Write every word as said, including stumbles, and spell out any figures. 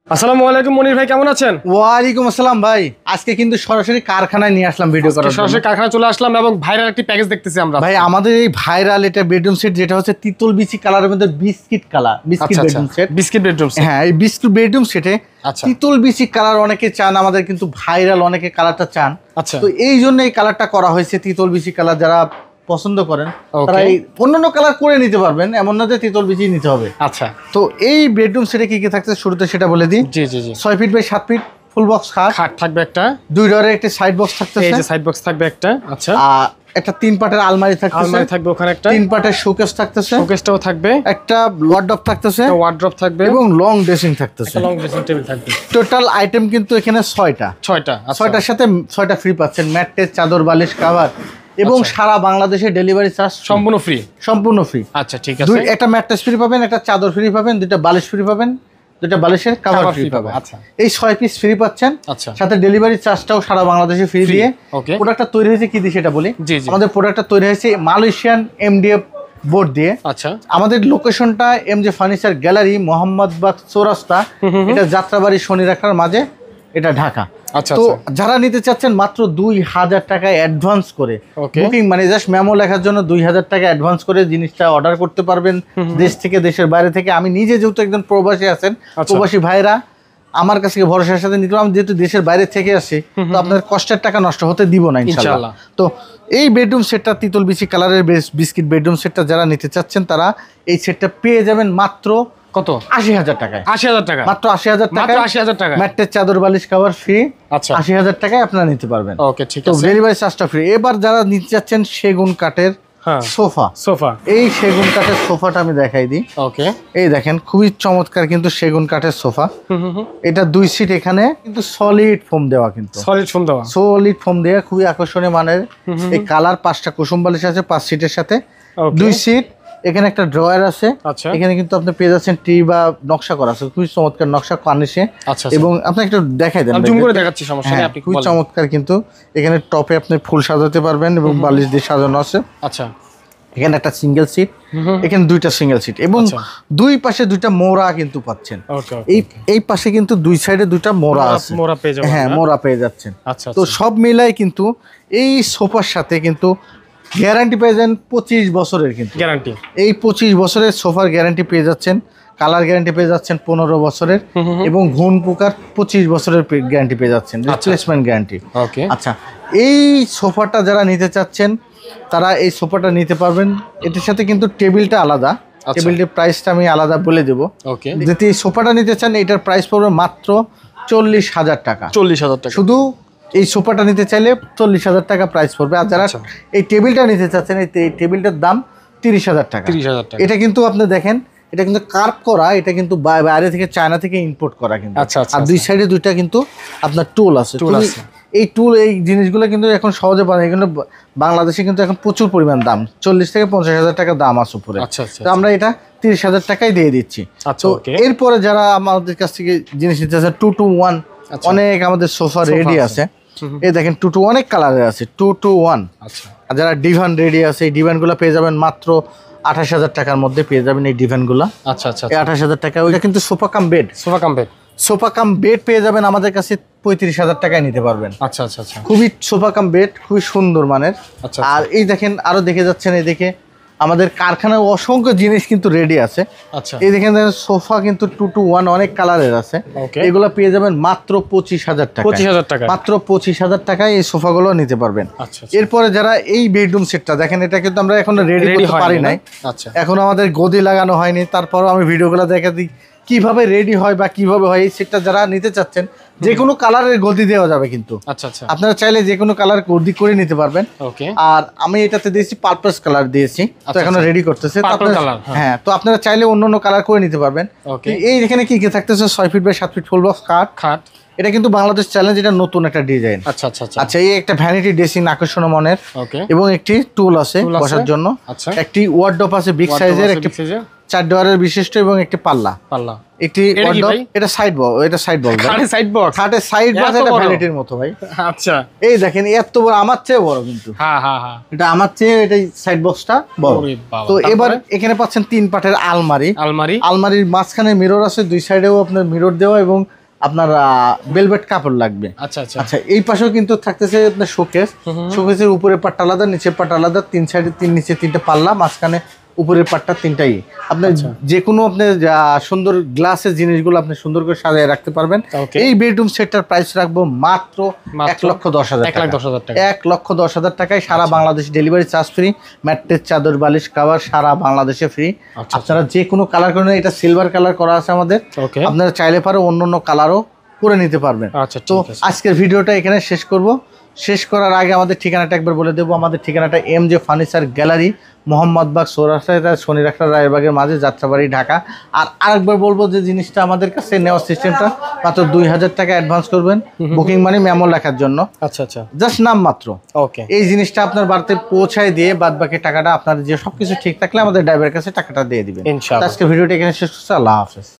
আসসালামু আলাইকুম মনির ভাই, কেমন আছেন? ওয়ালাইকুম আসসালাম ভাই। আজকে কিন্তু সরাসরি কারখানায় নিয়ে আসলাম ভিডিও করার জন্য। সরাসরি কারখানায় চলে আসলাম এবং ভাইরাল একটি প্যাকেজ দেখতেছি আমরা। ভাই আমাদের এই ভাইরাল এটা বেডরুম সেট যেটা হচ্ছে তিতুল বিচি কালারের মধ্যে biscuit colour, biscuit bedroom set. Biscuit bedroom set, হ্যাঁ এই বিস্কিট বেডরুম সেটে তিতুল বিচি কালার অনেকে চান, আমাদের কিন্তু ভাইরাল অনেকে কালারটা চান। আচ্ছা, তো এই জন্য এই কালারটা করা হয়েছে তিতুল বিচি কালার। যারা পছন্দ করেন তারা এই অন্যান্য কালার করে নিতে পারবেন, এমন না যে তিতুল বিচি নিতে হবে। আচ্ছা, তো এই বেডরুম সেটে কি কি থাকছে শুরুতে সেটা বলে দিই। জি জি জি। ছয় ফিট বাই সাত ফিট ফুল বক্স খাট খাট থাকবে একটা, দুই ডোরের একটা সাইড বক্স থাকতেছে, এই যে সাইড বক্স থাকবে একটা। আচ্ছা, আর একটা তিন পাটের আলমারি থাকতেছে, আলমারি থাকবে ওখানে একটা, তিন পাটের শোকেস থাকতেছে, শোকেসটাও থাকবে, একটা ওয়ার্ডরোব থাকতেছে, একটা ওয়ার্ডরোব থাকবে এবং লং ড্রেসিং থাকতেছে, একটা লং ড্রেসিং টেবিল থাকবে। টোটাল আইটেম কিন্তু এখানে ছয়টা ছয়টা। ছয়টার সাথে ছয়টা ফ্রি পাচ্ছেন, ম্যাট্রেস, চাদর, বালিশ, কভার এবং সারা বাংলাদেশে ডেলিভারি চার্জ সম্পূর্ণ ফ্রি। সম্পূর্ণ ফ্রি। আচ্ছা ঠিক আছে। দুই একটা ম্যাট্রেস ফ্রি পাবেন, একটা চাদর ফ্রি পাবেন, দুইটা বালিশ ফ্রি পাবেন, দুইটা বালিশের কভার ফ্রি পাবেন। আচ্ছা, এই ছয় পিস ফ্রি পাচ্ছেন। আচ্ছা, সাথে ডেলিভারি চার্জটাও সারা বাংলাদেশে ফ্রি দিয়ে। ওকে, প্রোডাক্টটা তৈরি হয়েছে কি দিয়ে সেটা বলি। জি জি। আমাদের প্রোডাক্টটা তৈরি হয়েছে মালয়েশিয়ান এমডিএফ বোর্ড দিয়ে। আচ্ছা, আমাদের লোকেশনটা এমজে ফার্নিচার গ্যালারি, মোহাম্মদবাগ চৌরাস্তা, এটা যাত্রাবাড়ি শনি রাখার মাঝে, এটা ঢাকা। আচ্ছা, তো যারা নিতে চাচ্ছেন মাত্র দুই হাজার টাকা অ্যাডভান্স করে বুকিং, মানে জাস্ট মেমো লেখার জন্য দুই হাজার টাকা অ্যাডভান্স করে জিনিসটা অর্ডার করতে পারবেন দেশ থেকে, দেশের বাইরে থেকে। আমি নিজে যেহেতু একজন প্রবাসী আছেন, প্রবাসী ভাইরা আমার কাছে ভরসার সাথে নিতে, আমি যেহেতু দেশের বাইরে থেকে আসি, তো আপনার কষ্টের টাকা নষ্ট হতে দিব না ইনশাআল্লাহ। তো এই বেডরুম সেটটা তিতুল বিচি কালারের বিস্কিট বেডরুম সেটটা যারা নিতে চাচ্ছেন তারা এই সেটটা পেয়ে যাবেন মাত্র কত? আশি হাজার টাকায়। আশি হাজার টাকা মাত্র আশি হাজার টাকা। আশি হাজার টাকা ম্যাট্রেস, চাদর, বালিশ, কভার ফ্রি। আচ্ছা, আশি হাজার টাকায় আপনারা নিতে পারবেন। ওকে ঠিক আছে। ডেলিভারি চার্জটা ফ্রি। এবার যারা নিতে চাচ্ছেন সেগুন কাঠের সোফা, সোফা, এই সেগুন কাঠের সোফাটা আমি দেখাই দিই। ওকে, এই দেখেন খুবই চমৎকার কিন্তু সেগুন কাঠের সোফা। এটা দুই সিট, এখানে কিন্তু সলিড ফোম দেওয়া, কিন্তু সলিড ফোম দেওয়া, সলিড ফোম দেওয়া, খুবই আকর্ষণীয় মানের। এই কালার পাঁচটা কুসুম বালিশ আছে পাঁচ সিটের সাথে, দুই সিট। এখানে একটা ড্রয়ার আছে, এখানে কিন্তু আপনি পেয়ে যাচ্ছেন টি বা নকশা করা আছে, খুবই চমৎকার নকশা কার্নিশে। এবং আপনি একটু দেখাই দেন, জুম করে দেখাচ্ছি, সমস্যা নেই, আপনি খুবই চমৎকার। কিন্তু এখানে টপে আপনি ফুল সাজাতে পারবেন এবং বালিশ দিয়ে সাজানো আছে। আচ্ছা, এখানে একটা সিঙ্গেল সিট, এখানে দুইটা সিঙ্গেল সিট এবং দুই পাশে দুইটা মোড়া কিন্তু পাচ্ছেন। এই এই পাশে কিন্তু দুই সাইডে দুইটা মোড়া আছে, মোড়া পেয়ে যাবেন। হ্যাঁ মোড়া পেয়ে যাচ্ছেন। আচ্ছা, তো সব মিলাই কিন্তু এই সোফার সাথে কিন্তু গ্যারান্টি পেয়ে যান পঁচিশ বছরের, কিন্তু গ্যারান্টি, এই পঁচিশ বছরের সোফার গ্যারান্টি পেয়ে যাচ্ছেন। কালার গ্যারান্টি পেয়ে যাচ্ছেন পনেরো বছরের এবং ঘুণ পোকার পঁচিশ বছরের গ্যারান্টি পেয়ে যাচ্ছেন, রিপ্লেসমেন্ট গ্যারান্টি। ওকে, আচ্ছা, এই সোফাটা যারা নিতে চাচ্ছেন তারা এই সোফাটা নিতে পারবেন। এটার সাথে কিন্তু টেবিলটা আলাদা, টেবিলটির প্রাইসটা আমি আলাদা বলে দেবো। ওকে, যদি এই সোফাটা নিতে চান এটার প্রাইস পড়বে মাত্র চল্লিশ হাজার টাকা। চল্লিশ হাজার টাকা শুধু এই সোফাটা নিতে চাইলে চল্লিশ হাজার টাকা প্রাইস পড়বে। আর যারা এই টেবিলটা নিতে চাচ্ছেন এই টেবিলটার দাম তিরিশ হাজার টাকা। তিরিশ হাজার টাকা। এটা কিন্তু আপনি দেখেন, এটা কিন্তু কার্ভ করা, এটা কিন্তু বাইরে থেকে চায়না থেকে ইম্পোর্ট করা কিন্তু। আর দুই সাইডে দুইটা কিন্তু আপনার টুল আছে। এই টুল, এই জিনিসগুলো কিন্তু এখন সহজে পাওয়া যায়, এগুলো বাংলাদেশে কিন্তু এখন প্রচুর পরিমাণ দাম, চল্লিশ থেকে পঞ্চাশ হাজার টাকা দাম আছে উপরে। তো আমরা এটা তিরিশ হাজার টাকায় দিয়ে দিচ্ছি। তো এরপরে যারা আমাদের কাছ থেকে জিনিস নিতে চাচ্ছে, টু টু ওয়ান অনেক আমাদের সোফা রেডি আছে। এই দেখেন টু টু অনেক কালারের আছে, টু টু ওয়ান। আর যারা ডিভান রেডি আছে, এই ডিভানগুলো পেয়ে যাবেন মাত্র আঠাশ হাজার টাকার মধ্যে পেয়ে যাবেন এই ডিভানগুলো। আচ্ছা আচ্ছা, এই আঠাশ হাজার টাকা। ওইটা কিন্তু sofa cum bed, sofa cum bed, sofa cum bed পেয়ে যাবেন আমাদের কাছে পঁয়ত্রিশ হাজার টাকায় নিতে পারবেন। আচ্ছা আচ্ছা আচ্ছা, খুবই সোফা কাম বেড, খুবই সুন্দর মানের। আচ্ছা, আর এই দেখেন আরো দেখে যাচ্ছেন, এই দেখে আমাদের কারখানায় অসংখ্য জিনিস কিন্তু রেডি আছে। আচ্ছা, এই দেখেন সোফা কিন্তু টু টু ওয়ান অনেক কালারের আছে, এগুলো পেয়ে যাবেন মাত্র পঁচিশ হাজার টাকা। পঁচিশ হাজার টাকা, মাত্র পঁচিশ হাজার টাকায় এই সোফাগুলো নিতে পারবেন। আচ্ছা, এরপরে যারা এই বেডরুম সেটটা দেখেন, এটা কিন্তু আমরা এখন রেডি করতে পারি নাই, আচ্ছা এখন আমাদের গদি লাগানো হয়নি, তারপরও আমি ভিডিওগুলো দেখা দিই কিভাবে রেডি হয় বা কিভাবে হয়। এই সেটটা যারা নিতে চাচ্ছেন যে কোনো কালারের গদি দেওয়া যাবে কিন্তু। আচ্ছা আচ্ছা, আপনারা চাইলে যে কোনো কালার গদি করে নিতে পারবেন। ওকে, আর আমি এটাতে দিয়েছি পার্পল কালার দিয়েছি, তো এখনো রেডি করতেছে। হ্যাঁ, তো আপনারা চাইলে অন্য অন্য কালার করে নিতে পারবেন। এই এখানে কি কি থাকতেছে, ছয় ফিট বাই সাত ফিট ফুল বক্স খাট। খাট এটা কিন্তু বাংলাদেশ চ্যালেঞ্জ, এটা নতুন একটা ডিজাইন। আচ্ছা আচ্ছা আচ্ছা, এই একটা ভ্যানিটি ড্রেসিং আকর্ষণীয় মনের, এবং একটি টুল আছে বসার জন্য, একটি ওয়ার্ডরোব আছে বিগ সাইজের, একটি চার ডোয়ারের বিশিষ্ট এবং একটি পাল্লা। পাল্লা একটি এটা সাইড বক্স, এটা সাইড বক্স, খাটে সাইড বক্স, খাটে সাইড বক্স, এটা ভ্যানিটির মতো ভাই। আচ্ছা, এই দেখেন এত বড়, আমার চেয়ে বড় কিন্তু। হ্যাঁ হ্যাঁ হ্যাঁ, এটা আমার চেয়ে এটা সাইড বক্সটা বড়। তো এবার এখানে পাচ্ছেন তিন পাটের আলমারি। আলমারি আলমারির মাঝখানে মিরর আছে, দুই সাইডেও আপনার মিরর দেওয়া এবং আপনার বেলভেট কাপড় লাগবে। আচ্ছা আচ্ছা আচ্ছা এই পাশেও কিন্তু থাকতেছে আপনার শোকেস। শোকেসের উপরের পাটটা আলাদা, নিচের পাটটা আলাদা, তিন সাইডে তিন নিচে তিনটা পাল্লা, মাঝখানে উপরের পাটটা তিনটাই। আপনার যে কোনো আপনি সুন্দর গ্লাসের জিনিসগুলো আপনি সুন্দর করে সাজিয়ে রাখতে পারবেন। এই বেডরুম সেটটার প্রাইস রাখবো মাত্র এক লক্ষ দশ হাজার এক লাখ দশ হাজার টাকা এক লক্ষ দশ হাজার টাকায় সারা Bangladesh delivery charge free, mattress চাদর বালিশ কাভার সারা বাংলাদেশে ফ্রি। আপনারা যে কোনো কালার করে, এটা সিলভার কালার করা আছে আমাদের, আপনারা চাইলে পারে অন্য অন্য কালারও করে নিতে পারবেন। তো আজকের ভিডিওটা এখানে শেষ করব। শেষ করার আগে আমাদের ঠিকানাটা একবার বলে দেবো। আমাদের ঠিকানাটা M J furniture gallery, Mohammadbagh চৌরাস্তা, শনি রাখা রায়েরবাগের মাঝে, যাত্রাবাড়ি, ঢাকা। আর আরেকবার বলবো যে জিনিসটা আমাদের কাছে নেওয়ার সিস্টেমটা মাত্র দুই হাজার টাকা অ্যাডভান্স করবেন, বুকিং মানে মেমো লেখার জন্য। আচ্ছা আচ্ছা জাস্ট নাম মাত্র। ওকে, এই জিনিসটা আপনার বাড়িতে পৌঁছায় দিয়ে বাদ বাকি টাকাটা আপনার যে সবকিছু ঠিক থাকলে আমাদের ড্রাইভারের কাছে টাকাটা দিয়ে দিবেন। ইনশাআল্লাহ। আজকে ভিডিওটা এখানে শেষ করছি। আল্লাহ হাফেজ।